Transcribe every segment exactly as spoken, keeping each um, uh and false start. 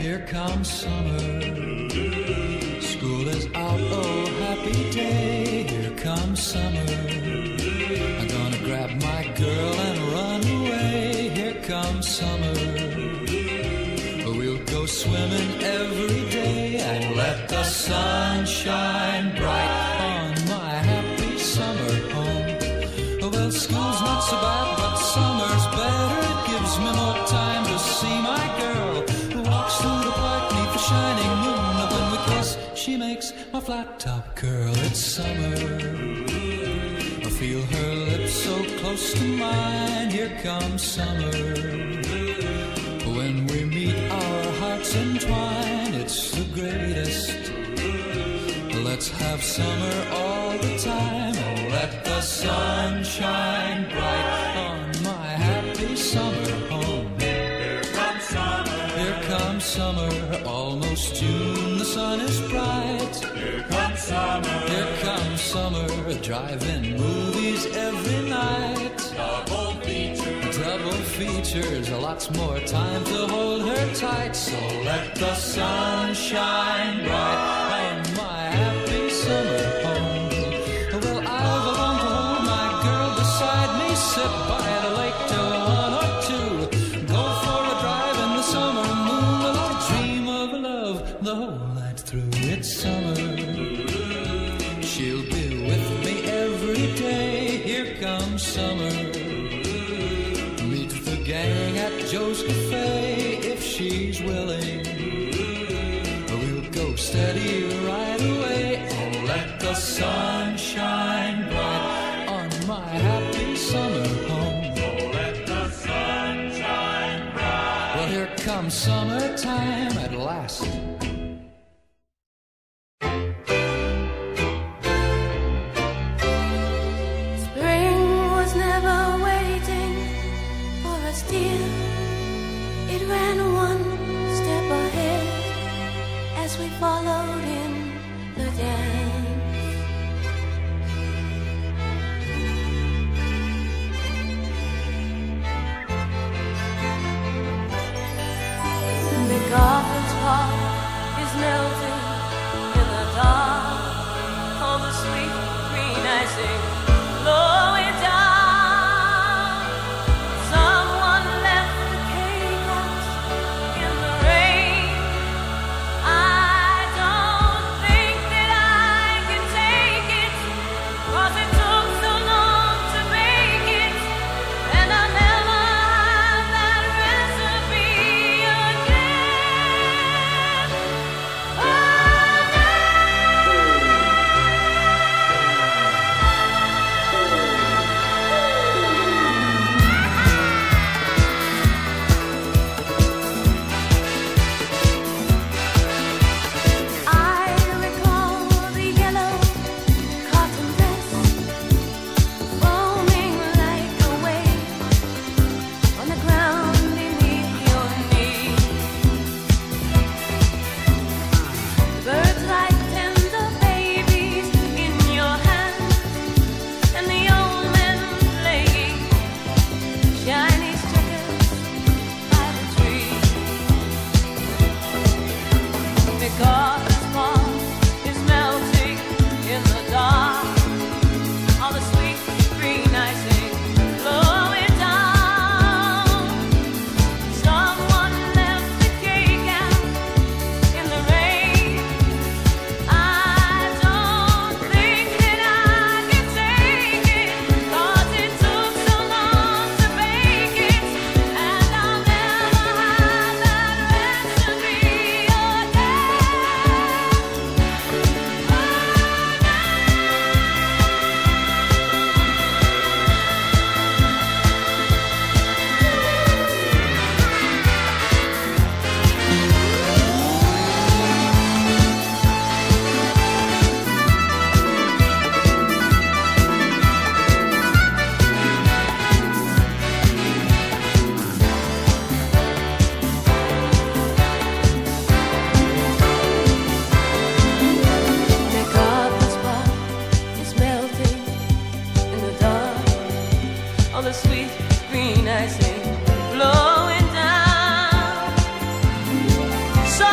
here comes summer. School is out, oh happy day, here comes summer. I'm gonna grab my girl and run away, here comes summer. We'll go swimming every day and let the sun shine bright on my happy summer home. Well, school's not so bad, but summer's better. It gives me more time to see my girl who walks through the park neath the shining moon. And when we kiss, she makes my flat top curl. It's summer. I feel her lips so close to mine. Here comes summer. When we meet, our hearts entwine. It's the greatest. Let's have summer all the time. Oh, let the sun shine bright on my happy summer home. Here comes summer. Here comes summer. Almost June, the sun is bright. Here comes summer. Here comes summer. Drive-in movies every night. Double features. Double features. Lots more time to hold her tight. So let the sun shine bright on my happy summer home. Well, I've longed to hold my girl beside me, sit by the lake till one or two, go for a drive in the summer moonlight, dream of love the whole night through. It's summer. She'll be with me every day. Here comes summer. Meet the gang at Joe's Cafe if she's willing. We'll go steady right away. Oh, let the sun shine bright on my happy summer home. Oh, let the sun shine bright. Well, here comes summertime at last. Spring was never waiting for us, dear. It ran one step ahead as we followed in the dance. The garden's park is melting in the dark. All the sweet green icing blowing down. Someone left the cake out in the rain. I don't think that I can take it, 'cause it took so long to make it, and I'll never have that recipe again. Oh, no. I recall the yellow cotton dress foaming like a wave on the ground beneath your knee. Birds like tender babies in your hand, and the old men playing Chinese checkers by the tree. Because the spark is melting in the dark, all the sweet green icing blowing down. Someone left the cake out in the rain. I don't think that I can take it, 'cause it took so long to bake it, and I'll never have that recipe again. The garden spark is melting in the dark, all the sweet green icing blowing down. So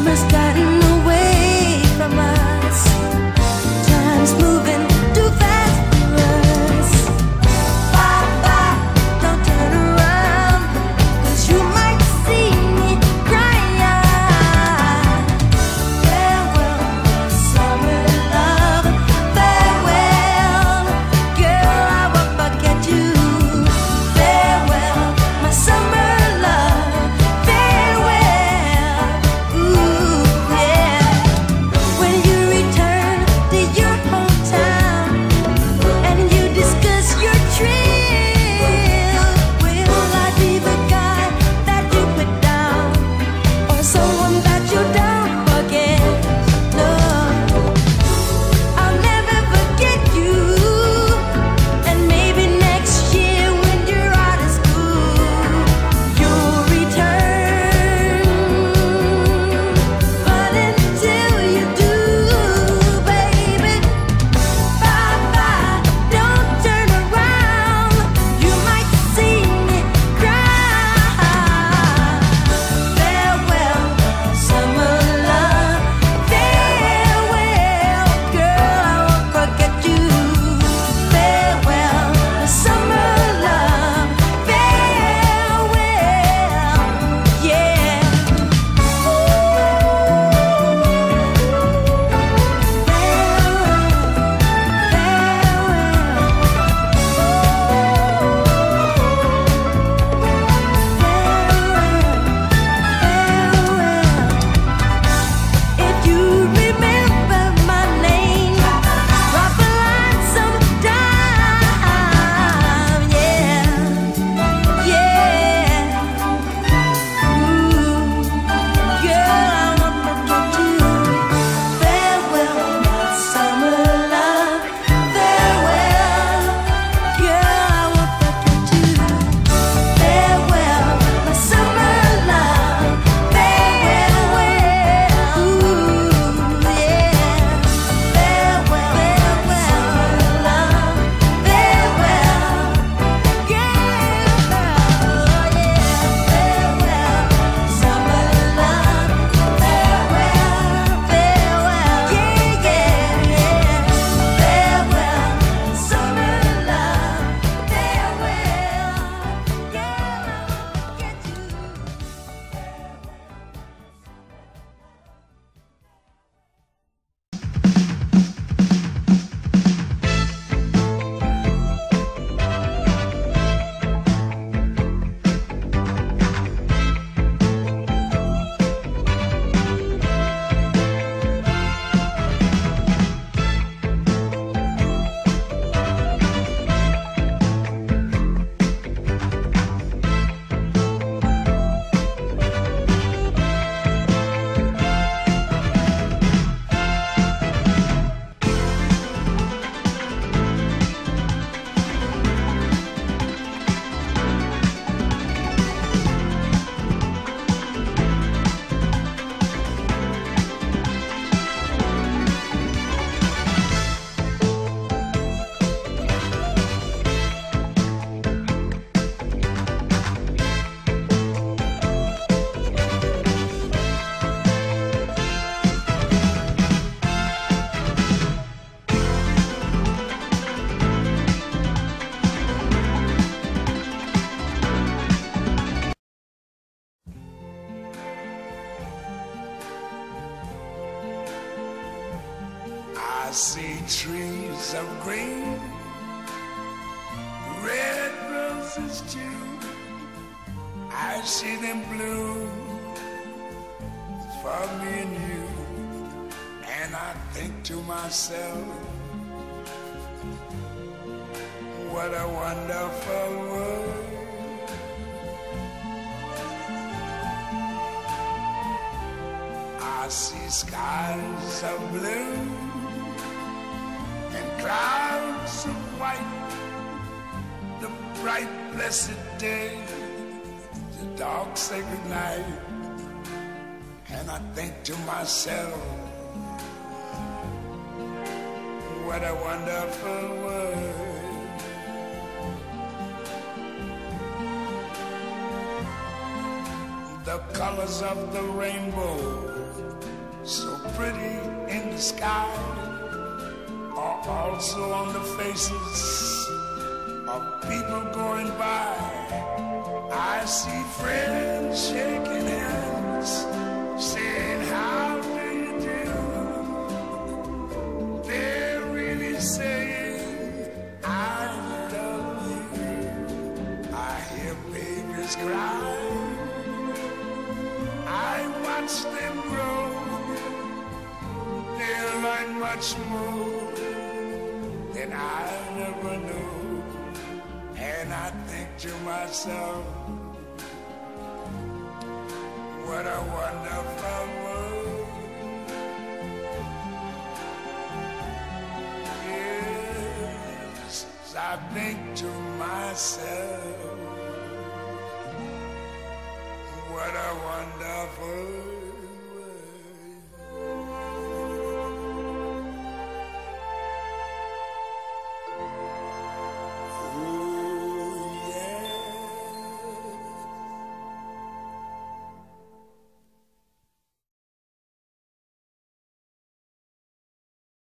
Summer's gotten away from us. Time's moving too fast for us. Bye bye, don't turn around, 'cause you might see me crying. Farewell, summer love. Farewell, girl, I won't forget you. Farewell, my summer love. Farewell, ooh, yeah. When you return to your hometown and you discuss your trail, will I be the guy that you put down, or someone that you don't forget? No, I'll never forget you. And maybe next year when you're out of school, you'll return. But until you do, baby, bye bye, don't turn around. You might see me cry. Farewell, summer love. Farewell, girl, I won't forget you. Farewell, summer love. Farewell, yeah. If you remember my name, drop a line sometime. Yeah, yeah. Ooh, girl, I won't forget you. Farewell, my summer love. Farewell, girl, I won't forget you. Farewell, my summer love. Farewell, ooh, yeah. Farewell, farewell, love. Farewell, girl, yeah. Farewell, summer love. Farewell, farewell, yeah, yeah, yeah. Farewell, summer love. Farewell, girl, I won't forget you. I see trees of green, red roses too. I see them bloom for me and you. And I think to myself, what a wonderful world. I see skies of blue and clouds of white, the bright blessed day, the dark sacred night. And I think to myself, what a wonderful world. The colors of the rainbow pretty in the sky are also on the faces of people going by. I see friends shaking hands, saying, how do you do? They're really saying, I love you. I hear babies cry, I watch them grow. They'll learn much more than I never knew. And I think to myself, what a wonderful world. Yes, I think to myself, what a wonderful world.